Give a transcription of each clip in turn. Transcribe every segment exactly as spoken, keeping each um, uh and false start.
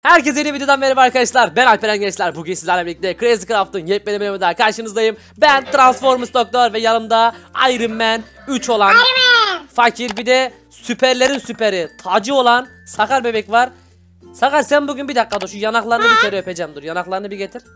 Herkese yeni videodan merhaba arkadaşlar. Ben Alperen Gençler. Bugün sizlerle birlikte Crazy Craft'ın yepyeni bölümünde karşınızdayım. Ben Transformers Doktor ve yanımda Iron Man üç olan fakir, bir de süperlerin süperi tacı olan Sakar bebek var. Sakar, sen bugün bir dakika dur, şu yanaklarını bir kere öpeceğim, dur yanaklarını bir getir.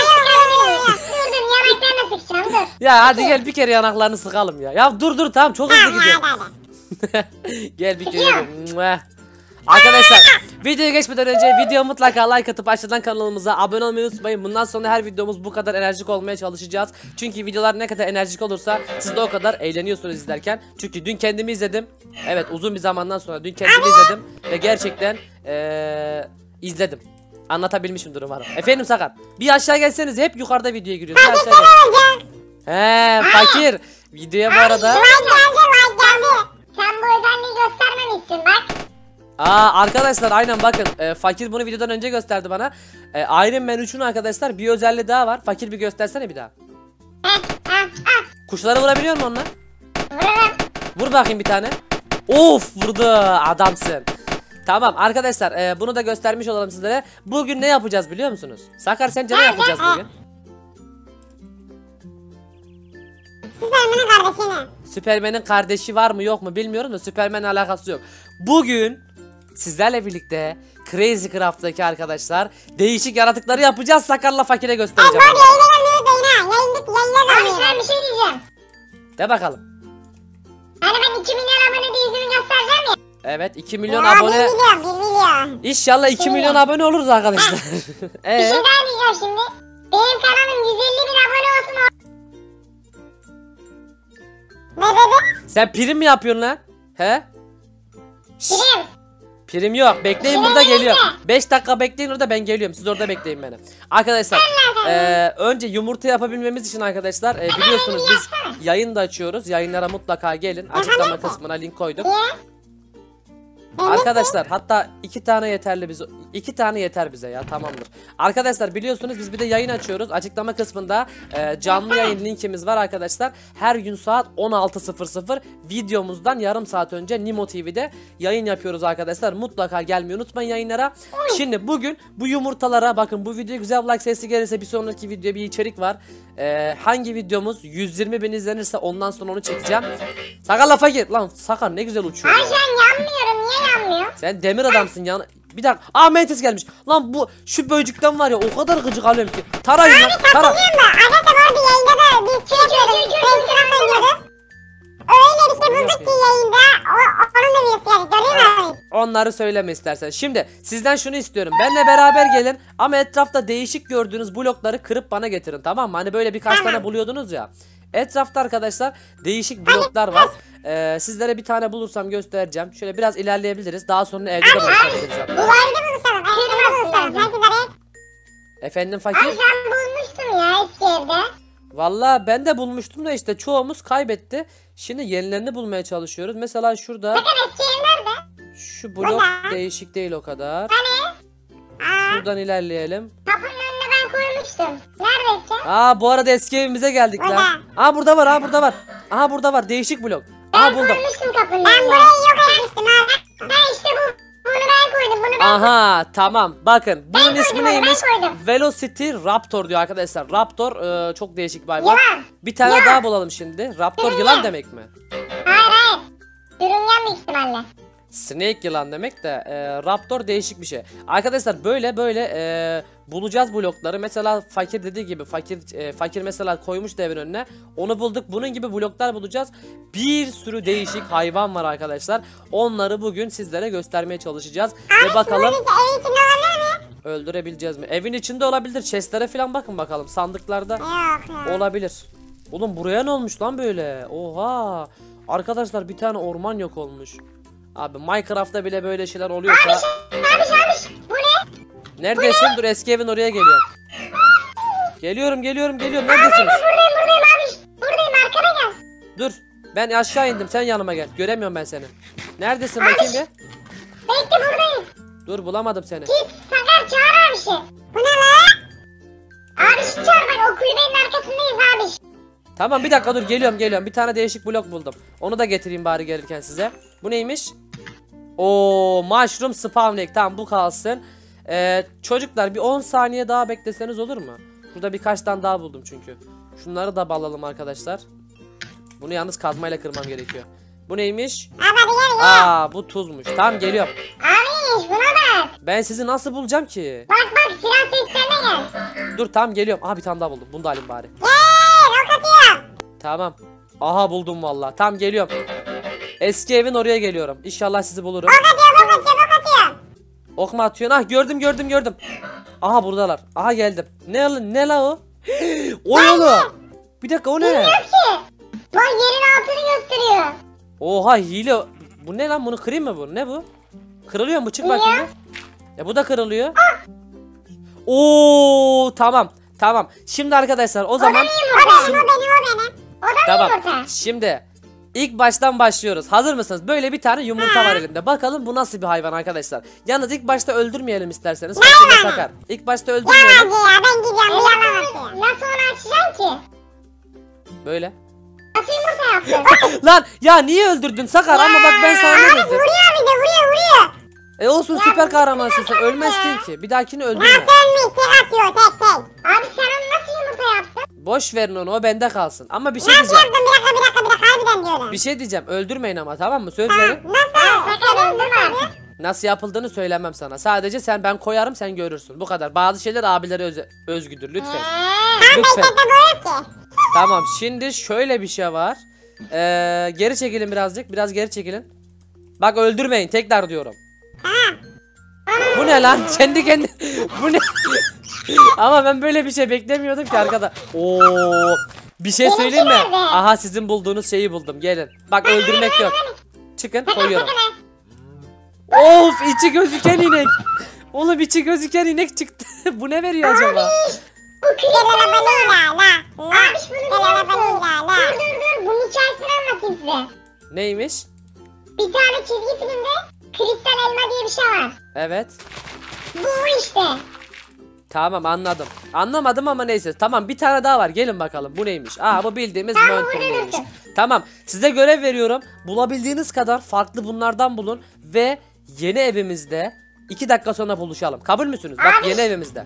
Ya hadi gel bir kere yanaklarını sıkalım ya. Ya dur dur tamam, çok hızlı gidiyor. Gel bir kere. Arkadaşlar videoya geçmeden önce video mutlaka like atıp aşağıdan kanalımıza abone olmayı unutmayın. Bundan sonra her videomuz bu kadar enerjik olmaya çalışacağız. Çünkü videolar ne kadar enerjik olursa siz de o kadar eğleniyorsunuz izlerken. Çünkü dün kendimi izledim. Evet, uzun bir zamandan sonra dün kendimi izledim ve gerçekten ee, izledim. Anlatabilmişimdir umarım. Efendim Sakar, bir aşağı gelseniz, hep yukarıda videoya giriyoruz. Bir aşağı gel. He fakir. Videoya bu arada. Sen bu özelliği göstermemişsin bak. Aa arkadaşlar, aynen bakın, e, fakir bunu videodan önce gösterdi bana. e, Iron Man üçün arkadaşlar bir özelliği daha var. Fakir bir göstersene bir daha. Kuşları vurabiliyor mu onlar? Vur bakayım bir tane. Of, vurdu, adamsın. Tamam arkadaşlar, e, bunu da göstermiş olalım sizlere. Bugün ne yapacağız biliyor musunuz? Sakar, sence ne yapacağız bugün? Süpermen'in kardeşini. Süpermen'in kardeşi var mı yok mu bilmiyorum da Süpermen'le alakası yok. Bugün sizlerle birlikte Crazy Craft'taki arkadaşlar değişik yaratıkları yapacağız. Sakar'la Fakir'e göstereceğim. Abi yayına dönüyoruz yayına. Yayınlık yayına dönüyoruz. Abi ben bir şey diyeceğim. De bakalım. Hani ben iki milyon abone diye yüzümü göstereceğim ya. Evet, iki milyon ya, abone. bir milyon bir milyon. İnşallah iki milyon abone oluruz arkadaşlar. ee? Bir şey daha diyeceğim şimdi. Benim kanalım yüz elli bin abone olsun. Ne dedin? Sen prim mi yapıyorsun lan? He? Prim. Prim yok. Bekleyin, Prim burada neyse. geliyor. beş dakika bekleyin orada, ben geliyorum. Siz orada bekleyin beni. Arkadaşlar, e, önce yumurta yapabilmemiz için arkadaşlar e, biliyorsunuz biz yayın da açıyoruz. Yayınlara mutlaka gelin. Açıklama kısmına link koydum. Arkadaşlar hatta iki tane yeterli bize. iki tane yeter bize ya, tamamdır. Arkadaşlar biliyorsunuz biz bir de yayın açıyoruz. Açıklama kısmında e, canlı yayın linkimiz var arkadaşlar. Her gün saat on altı sıfır sıfır videomuzdan yarım saat önce Nimo T V'de yayın yapıyoruz arkadaşlar. Mutlaka gelmeyi unutmayın yayınlara. Şimdi bugün bu yumurtalara bakın, bu video güzel like sesi gelirse bir sonraki videoya bir içerik var. E, hangi videomuz yüz yirmi bin izlenirse ondan sonra onu çekeceğim. Sakarla Fakir lan, Sakar ne güzel uçuyor. Ay ben yanmıyorum, niye yanmıyor? Sen demir adamsın ya. Bir dakika. Aa, Mentis gelmiş. Lan bu şu böcükten var ya, o kadar gıcık alıyorum ki. Tarayın lan. Tara. Katılıyor mu? Arkadaşlar orada yayında da biz şey yapıyoruz. Restoran oynuyoruz. Öyle bir şey bulduk ki yayında. O, onun da bir şey görüyor musun? Onları söyleme istersen. Şimdi sizden şunu istiyorum. Benle beraber gelin ama etrafta değişik gördüğünüz blokları kırıp bana getirin, tamam mı? Hani böyle birkaç tane buluyordunuz ya. Etrafta arkadaşlar değişik bloklar var. Ee, sizlere bir tane bulursam göstereceğim. Şöyle biraz ilerleyebiliriz. Daha sonra evde de buluşabiliriz hatta. Duvarda buluşalım. Evde buluşalım. Herkes araya. Efendim Ay Fakir? ben bulmuştum ya eski evde. Vallahi ben de bulmuştum da işte çoğumuz kaybetti. Şimdi yenilerini bulmaya çalışıyoruz. Mesela şurada Bakın eski ev nerede? şu blok değişik değil o kadar. Hani? Aa, Şuradan ilerleyelim. kapının önüne ben koymuştum. Nerede eski? Aa, bu arada eski evimize geldik lan. Aa, burada var, aa burada var. Aha burada var, değişik blok. Aha Ben buldum. koymuştum kapının ben önüne. Ben burayı yok etmiştim abi. Ben işte bu. Bunu ben koydum. Bunu ben Aha tamam, bakın bunun koydum, ismi onu ben neymiş? koydum. Velocity Raptor diyor arkadaşlar. Raptor e, çok değişik bir hayvan. Yılan. Bir tane Yılan. daha bulalım şimdi. Raptor Yılan. yılan demek mi? Hayır hayır. Sürüngen büyük ihtimalle. Snake yılan demek de e, Raptor değişik bir şey. Arkadaşlar böyle böyle e, bulacağız blokları. Mesela Fakir dediği gibi fakir e, fakir mesela koymuş evin önüne. Onu bulduk. Bunun gibi bloklar bulacağız. Bir sürü değişik hayvan var arkadaşlar. Onları bugün sizlere göstermeye çalışacağız. Abi Ve bakalım evin içinde olabilir mi? öldürebileceğiz mi? Evin içinde olabilir. Chestlere falan bakın bakalım. Sandıklarda Yok ya. olabilir. Oğlum buraya ne olmuş lan böyle? Oha. Arkadaşlar bir tane orman yok olmuş. Abi Minecraft'ta bile böyle şeyler oluyorsa. Abiş abiş. Bu ne? Neredesin? Dur, eski evin oraya geliyorum. Geliyorum geliyorum geliyorum. Neredesiniz? Buradayım buradayım abiş. Buradayım arkana gel. Dur. Ben aşağı indim. Sen yanıma gel. Göremiyorum ben seni. Neredesin bakayım bir? Bekle buradayım. Dur, bulamadım seni. Git Sakar çağır abişi. Bu ne lan? Abişi çağır bak, o kulübenin arkasındayız abiş. Tamam bir dakika dur, geliyorum geliyorum. Bir tane değişik blok buldum. Onu da getireyim bari gelirken size. Bu neymiş? Oo, mushroom spawn egg. Tamam bu kalsın. Ee, çocuklar bir on saniye daha bekleseniz olur mu? Burada birkaç tane daha buldum çünkü. Şunları da bağlayalım arkadaşlar. Bunu yalnız kazmayla kırmam gerekiyor. Bu neymiş? Abi hadi gel gel. Aa bu tuzmuş. Tamam geliyorum. Abi buna bak. Ben sizi nasıl bulacağım ki? Bak bak silah seslerine gel. Dur tamam geliyorum. Aha bir tane daha buldum. Bunu da alayım bari. Gel ok atıyorum. Tamam. Aha buldum vallahi. Tamam geliyorum. Eski evin oraya geliyorum. İnşallah sizi bulurum. Ok atıyorum ok atıyorum ok atıyorum. Ok mu atıyorsun? Ah gördüm gördüm gördüm. Aha buradalar. Aha geldim. Ne ne la o? O yolu. Bir dakika o ne? Bilmiyorum ki. Bak yerin altını gösteriyor. Oha hile. Bu ne lan? Bunu kırayım mı bu? Ne bu? Kırılıyor mu? Çık bakayım. Ya bu da kırılıyor. Oo tamam. Tamam. Şimdi arkadaşlar o zaman O benim o benim o benim. O da tamam. yumurta. Şimdi ilk baştan başlıyoruz. Hazır mısınız? Böyle bir tane yumurta var elimde. Bakalım bu nasıl bir hayvan arkadaşlar. Yalnız ilk başta öldürmeyelim isterseniz. Fakirle Sakar. İlk başta Hadi öldürmeyelim. ya ben gidiyorum bir yalan atayım. Nasıl onu açacaksın ki? Böyle. Nasıl yumurta yaptın? Lan ya niye öldürdün Sakar? Ama bak ben sana ne Abi dedim. vuruyor bir de vuruyor vuruyor. E olsun süper kahramansın sen. Ölmezsin ki. Bir dahakini öldürme. Nasıl ölmüş tek atıyor tek tek. Abi sen onu nasıl yumurta yaptın? Boş verin onu, o bende kalsın. Ama bir şey Nasıl diyeceğim. yaptın bir dakika bir dakika bir dakika harbiden diyorum. Bir şey diyeceğim. Öldürmeyin ama tamam mı? Söz verin. Nasıl? Sakın öldürme. Nasıl yapıldığını söylemem sana. Sadece sen ben koyarım sen görürsün. Bu kadar. Bazı şeyler abilere öz- özgüdür lütfen. Tam Lütfen. beşikte koyuyor ki. Tamam. Şimdi şöyle bir şey var. Ee, geri çekilin birazcık. Biraz geri çekilin. Bak öldürmeyin. Tekrar diyorum. Tamam. Bu ne lan? Kendi kendi. Bu ne? Ama ben böyle bir şey beklemiyordum ki arkada. Oo. Bir şey söyleyeyim mi? nerede? Aha sizin bulduğunuz şeyi buldum. Gelin. Bak öldürmek yok. Çıkın koyuyorum. Of içi gözüken inek. Oğlum içi gözüken inek çıktı. Bu ne veriyor acaba? Bu kıyılabalıyla la. La. Kıyılabalıyla la. Dur dur dur bunun hikayesini anlatayım size. Neymiş? Bir tane çizgi filmde kristal elma diye bir şey var. Evet. Bu işte. Tamam anladım. Anlamadım ama neyse. Tamam bir tane daha var. Gelin bakalım. Bu neymiş? Aa bu bildiğimiz Mountain neymiş. Tamam. Size görev veriyorum. Bulabildiğiniz kadar farklı bunlardan bulun. Ve yeni evimizde iki dakika sonra buluşalım. Kabul müsünüz? Bak Abi. yeni evimizde.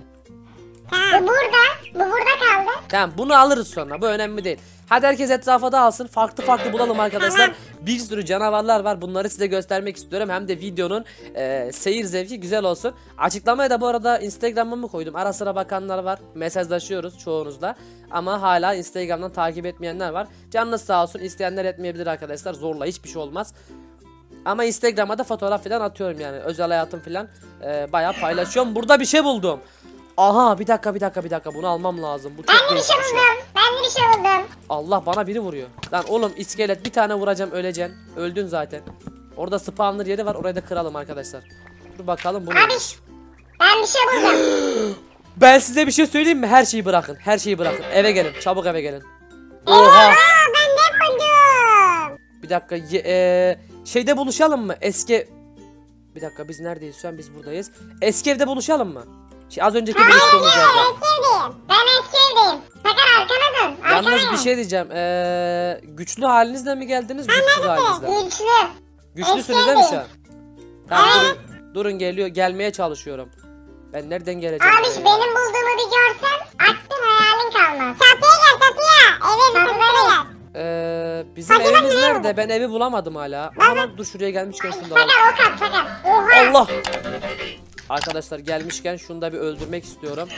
Bu burada. Bu burada kaldı. Tamam bunu alırız sonra. Bu önemli değil. Hadi herkes etrafa dağılsın. Farklı farklı bulalım arkadaşlar. Bir sürü canavarlar var. Bunları size göstermek istiyorum. Hem de videonun e, seyir zevki güzel olsun. Açıklamaya da bu arada Instagram'ımı koydum. Ara sıra bakanlar var. Mesajlaşıyoruz çoğunuzla. Ama hala Instagram'dan takip etmeyenler var. Canınız sağ olsun. İsteyenler etmeyebilir arkadaşlar. Zorla hiçbir şey olmaz. Ama Instagram'a da fotoğraf falan atıyorum yani. Özel hayatım falan e, bayağı paylaşıyorum. Burada bir şey buldum. Aha bir dakika bir dakika bir dakika bunu almam lazım. Bu çok Ben de bir değişik şey bir şey. buldum. Ben de bir şey buldum. Allah bana biri vuruyor. Lan oğlum iskelet bir tane vuracağım öleceksin. Öldün zaten. Orada spawner yeri var orayı da kıralım arkadaşlar. Dur bakalım bu Abi neymiş. ben bir şey buldum. Ben size bir şey söyleyeyim mi? Her şeyi bırakın. Her şeyi bırakın. Eve gelin. Çabuk eve gelin. Oha. Aa ben ne buldum? Bir dakika. ye- eee, şeyde buluşalım mı? Eski... Bir dakika biz neredeyiz şu an? Biz buradayız. Eski evde buluşalım mı? Şey, az önceki buluştuğumuz yerde. Eski evdeyim. Ben eski evdeyim. Sakar arkana dön. Arkana Yalnız bir dön. şey diyeceğim. Eee, güçlü halinizle mi geldiniz? Güçsüz halinizle mi? Güçlü. Güçlüsünüz değil mi şu an? Tamam durun, durun geliyor gelmeye çalışıyorum. Ben nereden geleceğim? Abi ya? benim bulduğumu bir görsen aklın hayalin kalmaz. Çatıya gel çatıya. Evin çatısına gel. Ee, bizim Hadi evimiz bak, nerede? Ben evi bulamadım hala. Ama dur şuraya gelmişken şunu da alalım. Sakar ok at sakar. Oha. Allah! Arkadaşlar gelmişken şunu da bir öldürmek istiyorum.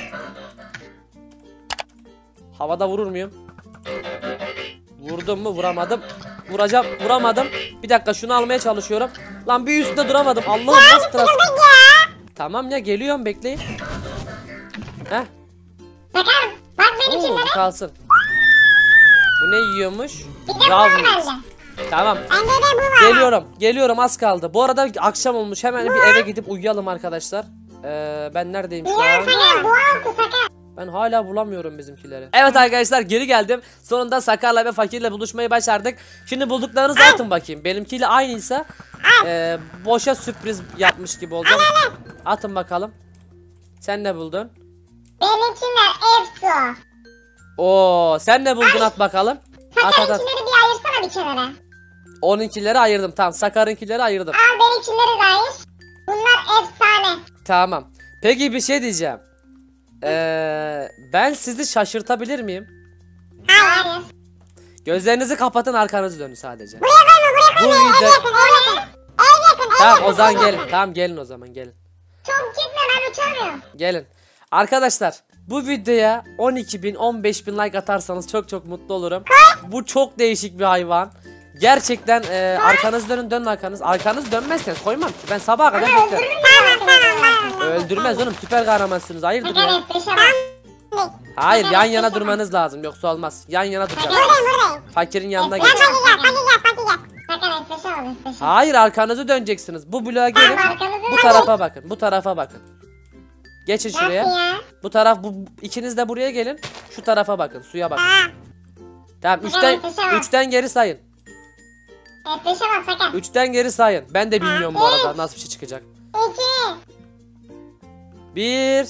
Havada vurur muyum? Vurdum mu? Vuramadım. Vuracağım. Vuramadım. Bir dakika şunu almaya çalışıyorum. Lan bir üstünde duramadım. Allah'ım nasıl tras. Tamam ya geliyorum bekleyin. Heh. Sakar bak benim Oo, bu kimlere. kalsın. Bu ne yiyormuş? Bir de bu Rav var meat. bende. Tamam. Bende de bu var. Geliyorum. Geliyorum az kaldı. Bu arada akşam olmuş. Hemen bir eve gidip uyuyalım arkadaşlar. Ee, ben neredeyim şu Ya an? sakar bu altı sakar. Ben hala bulamıyorum bizimkileri. Evet arkadaşlar geri geldim. Sonunda Sakar'la ve Fakir'le buluşmayı başardık. Şimdi bulduklarınızı atın bakayım. Benimkiyle aynıysa e, boşa sürpriz yapmış gibi olacağım. Atın bakalım. Sen ne buldun? Benimkiler efso. Oo, sen ne buldun at bakalım. At at at. Sakar'ınkileri bir ayırsana bir kenara. Onunkileri ayırdım. Tamam Sakar'ınkileri ayırdım. Al benimkileri de ayır. Bunlar efsane. Tamam. Peki bir şey diyeceğim. Ee, ben sizi şaşırtabilir miyim? Hayır. Gözlerinizi kapatın, arkanızı dönün sadece. Buraya koyma buraya koyma. Bu Ev video... yakın ev yakın. Ev yakın ev Tamam yakın, o zaman ev gelin. yakın. Tamam gelin o zaman gelin. Çok gitme ben uçamıyorum. Gelin. Arkadaşlar bu videoya on iki bin on beş bin like atarsanız çok çok mutlu olurum. Bu çok değişik bir hayvan. Gerçekten e, arkanızı dönün, dönün arkanız. Arkanız dönmezseniz koymam ki. Ben sabaha kadar beklerim. Tamam tamam tamam. Öldürmez oğlum, süper kahramansınız. Hayırdır ya? Sakar F beşe bak. Hayır, yan yana durmanız lazım, yoksa olmaz. Yan yana duracağız. Buradayım buradayım. Fakirin yanına Gel geç. paki gel paki gel paki gel. Sakar F beşe bak F beşe. Hayır, arkanızı döneceksiniz. Bu bloğa gelin. Tamam, arkanızı Bu dön. tarafa bakın. Bu tarafa bakın. Geçin Nasıl şuraya. ya? Bu taraf, bu ikiniz de buraya gelin. Şu tarafa bakın. Suya bakın. Tamam. Tamam, üçten nefese var. üçten geri sayın. F beşe bak Sakar. Üçten geri sayın. Ben de bilmiyorum bu arada nasıl bir şey çıkacak. İki. Bir.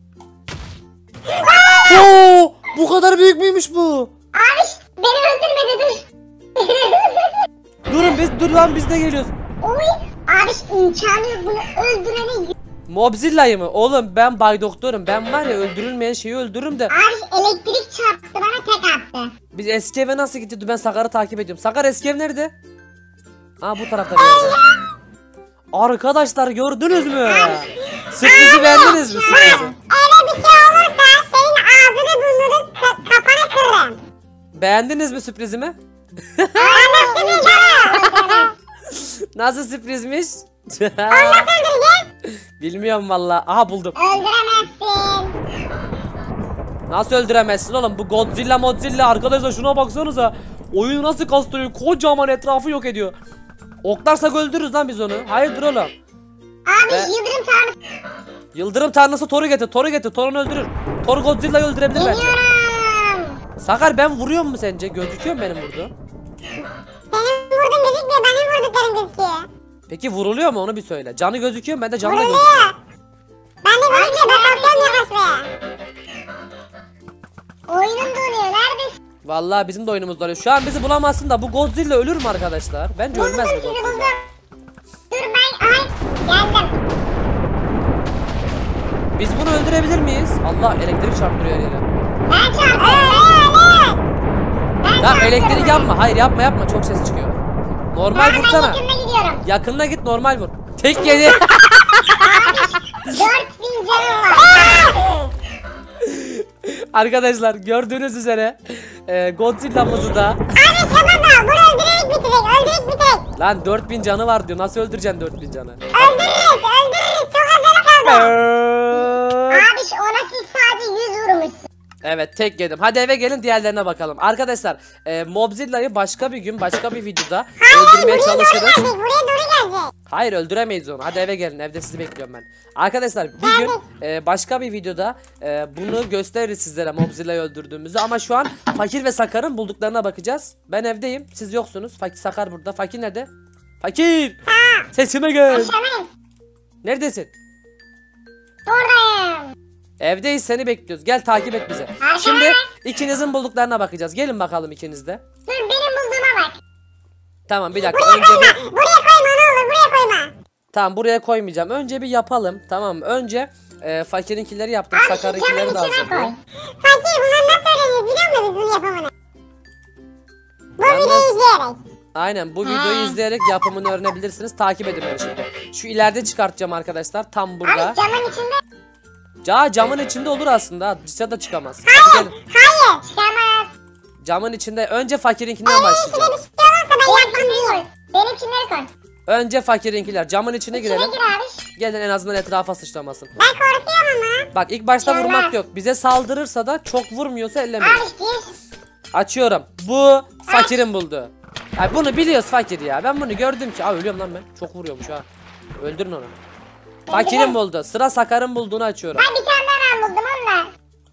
Oo! Bu kadar büyük müymüş bu? Abi beni öldürmedi dur. Durun biz dur lan, biz de geliyoruz. Oy. Abi imkanı yok bunu öldürene. Mobzilla'yı mı? Oğlum ben Bay Doktor'um. Ben var ya, öldürülmeyen şeyi öldürürüm de. Abi elektrik çarptı bana tek attı. Biz eski eve nasıl gittik? Ben Sakar'ı takip ediyorum. Sakar, eski ev nerede? Aa, bu tarafta bir yerde. Arkadaşlar gördünüz mü? Sürprizi beğendiniz mi sürprizi? Öyle bir şey olursa senin ağzını burnunu ka- kafana kırırım. Beğendiniz mi sürprizimi? Anasını canım. Nasıl sürprizmiş? Nasıl öldüreceğiz? Bilmiyorum valla. Aha, buldum. Öldüremezsin. Nasıl öldüremezsin oğlum? Bu Godzilla Modzilla, arkadaşlar şuna baksanıza. Oyunu nasıl kastırıyor? Kocaman etrafı yok ediyor. Oklarsak öldürürüz lan biz onu. Hayırdır oğlum? Abi Be- yıldırım tanrısı. Yıldırım tanrısı Thor'u getir. Thor'u getir. Thor'unu öldürür. Thor Godzilla'yı öldürebilir bence. Geliyorum. Sakar, ben vuruyor mu sence? Gözüküyor mu benim vurduğum? Senin vurdun gözükmüyor benim vurduklarım gözüküyor. Peki vuruluyor mu, onu bir söyle. Canı gözüküyor mu? Ben de canı da gözüküyor. Vuruluyor. Ben de gözükmüyor ben korkuyorum yaklaşmaya. Oyunum donuyor neredesin? Vallahi bizim de oyunumuz oluyor. Şu an bizi bulamazsın da bu Godzilla ölür mü arkadaşlar? Bence Buldum ölmez bu sizi Godzilla. buldum. Dur ben ay geldim. Biz bunu öldürebilir miyiz? Allah, elektrik çarptırıyor her yere. Ben çarptım. Öyle. Ben Tamam, çarptım. elektrik yapma. Hayır, yapma yapma, çok ses çıkıyor. Normal Ben vursana. yakınına gidiyorum. Yakınına git, normal vur. Tek yedi. Dört bin canım var. Arkadaşlar gördüğünüz üzere e, Godzilla'mızı da Abi tamam da bunu öldürerek bitirek öldürerek bitirek. lan dört bin canı var diyor. Nasıl öldüreceksin dört bin canı? Öldürürüz öldürürüz çok az canı kaldı. Ee, Abi ona siz sadece yüz vurmuşsun. Evet, tek yedim. Hadi eve gelin, diğerlerine bakalım. Arkadaşlar e, Mobzilla'yı başka bir gün, başka bir videoda öldürmeye buraya doğru çalışırız. geldik buraya doğru gelecek. Hayır, öldüremeyiz onu. Hadi eve gelin. Evde sizi bekliyorum ben. Arkadaşlar bir gün e, başka bir videoda e, bunu gösteririz sizlere, Mobzilla'yı öldürdüğümüzü. Ama şu an Fakir ve Sakar'ın bulduklarına bakacağız. Ben evdeyim. Siz yoksunuz. Fakir, Sakar burada. Fakir nerede? Fakir! Sesime gel. Aşağıdayım. Neredesin? Buradayım. Evdeyiz, seni bekliyoruz. Gel takip et bizi. Şimdi ikinizin bulduklarına bakacağız. Gelin bakalım ikiniz de. Dur benim bulduğuma bak. Tamam, bir dakika. Buraya Önce bir... koyma. Buraya koyma ne olur buraya koyma. Tamam, buraya koymayacağım. Önce bir yapalım. Tamam mı? Önce e, Fakir'inkileri yaptım. Abi şu Sakar'ınkileri camın de içine koy. hazırlayayım. Fakir bunları nasıl öğreniyoruz biliyor musun biz bunu yapımını? Bu Yalnız- videoyu izleyerek. Aynen, bu videoyu Ha. izleyerek yapımını öğrenebilirsiniz. Takip edin beni şimdi. Şu ileride çıkartacağım arkadaşlar. Tam burada. Abi camın içinde. Ca camın içinde olur aslında. Dışarı da çıkamaz. Hadi gelin. Hayır. Çıkamaz. Camın içinde önce Fakir'inkinden İçine başlayacağım. bir şey olursa ben yapmam değil. Benimkileri koy. Önce Fakir'inkiler. Camın içine İçine girelim. gir abi. Gelin, en azından etrafa sıçramasın. Ben korkuyorum ama. Bak, ilk başta Gel vurmak lan. yok. Bize saldırırsa da çok vurmuyorsa ellemeyin. Abi gir. Açıyorum. Bu Fakir'in buldu. Ay, bunu biliyoruz Fakir ya. Ben bunu gördüm ki. Aa, ölüyorum lan ben. Çok vuruyormuş ha. Öldürün onu. Fakir'in buldu. Sıra Sakar'ın bulduğunu açıyorum. Ben bir tane daha ben buldum onunla.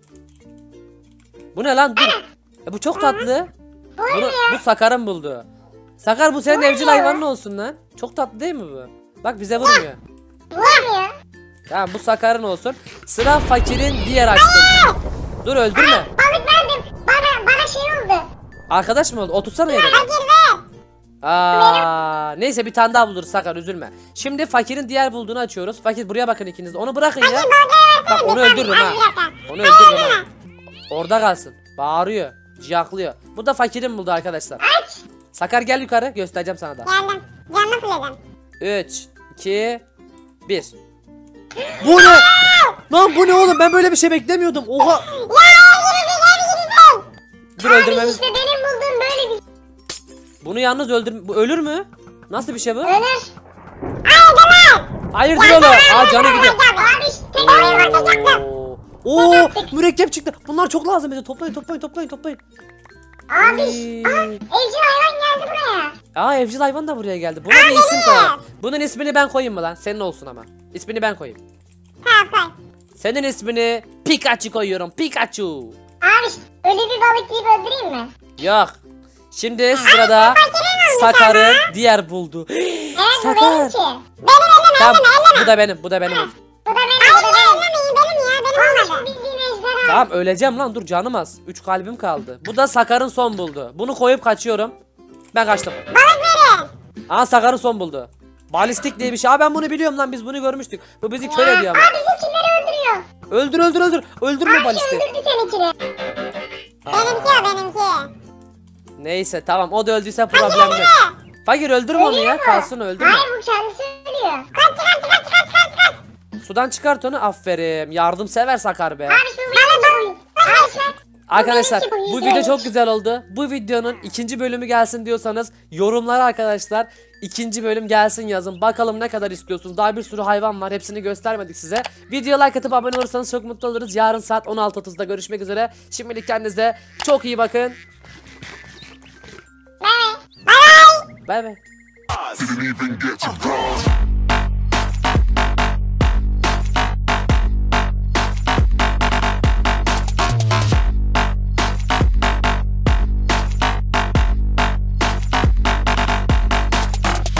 Bu ne lan? Dur. E, bu çok tatlı. Bunu, Vurmuyor. bu Sakar'ın buldu. Sakar, bu senin Vurmuyor. evcil hayvanın olsun lan. Çok tatlı değil mi bu? Bak, bize vurmuyor. Vurmuyor. Tamam, bu Sakar'ın olsun. Sıra Fakir'in diğer açtım. Dur, öldürme. Balık verdim. Bana, bana şey oldu. Arkadaş mı oldu? Otursana yere. Fakir ver. Aa, neyse bir tane daha buluruz Sakar, üzülme. Şimdi fakirin diğer bulduğunu açıyoruz. Fakir buraya bakın ikiniz de. Onu bırakın ya. Bak onu öldürürüm ha. Onu öldürürüm ha. Orada kalsın. Bağırıyor. Ciyaklıyor. Bu da fakirin buldu arkadaşlar. Aç. Sakar gel yukarı, göstereceğim sana da. Geldim. Canını fırladım. üç, iki, bir. Bu ne? Lan bu ne oğlum? Ben böyle bir şey beklemiyordum. Oha. Ya yürüdü yürüdü. Dur öldürmemiz. İşte benim bulduğum böyle bir Bunu yalnız öldür. Bu ölür mü? Nasıl bir şey bu? ölür. Ay canım. Hayırdır oğlum? Aa canı gidiyor. Abi tek oyun atacaktım. Oo. Oo, mürekkep çıktı. Bunlar çok lazım bize. Toplayın, toplayın, toplayın, toplayın. Abi Ay. aa, evcil hayvan geldi buraya. Aa evcil hayvan da buraya geldi. Buna bir isim koyalım. Bunun ismini ben koyayım mı lan? Senin olsun ama. İsmini ben koyayım. Tamam koy. Senin ismini Pikachu koyuyorum. Pikachu. Abi öyle bir balık gibi öldüreyim mi? Yok. Şimdi sırada Sakar'ı diğer buldu. Evet bu Sakar. benimki. Benim elleme Tamam. elleme elleme. Bu da benim. Bu da benim. Bu da benim bu da benim. Ellemeyin benim ya benim olmadı. Bildiğin ejderha. Tamam öleceğim lan, dur canım az. üç kalbim kaldı. Bu da Sakar'ın son buldu. Bunu koyup kaçıyorum. Ben kaçtım. Balık verin. Aa Sakar'ın son buldu. Balistik diye bir şey. Aa ben bunu biliyorum lan, biz bunu görmüştük. Bu bizi kör ediyor ama. Abi bizimkileri öldürüyor. Öldür öldür öldür. Öldürme Abi balisti. öldürdü seninkini. Aa, Benimki o benimki. Neyse tamam, o da öldüyse problem yok. Fakir öldürme onu ya, kalsın öldürme. Hayır bu kendisi ölüyor. Kaç kaç kaç kaç kaç kaç. Sudan çıkart onu, aferin. Yardımsever Sakar be. Abi şu benimki bu. Abi sen. Arkadaşlar benimki bu, bu yüzde video yüz. çok güzel oldu. Bu videonun ikinci bölümü gelsin diyorsanız yorumlara arkadaşlar ikinci bölüm gelsin yazın. Bakalım ne kadar istiyorsunuz. Daha bir sürü hayvan var. Hepsini göstermedik size. Videoya like atıp abone olursanız çok mutlu oluruz. Yarın saat on altı otuzda görüşmek üzere. Şimdilik kendinize çok iyi bakın. Bye bye. Bay bay. Didn't even get to cross.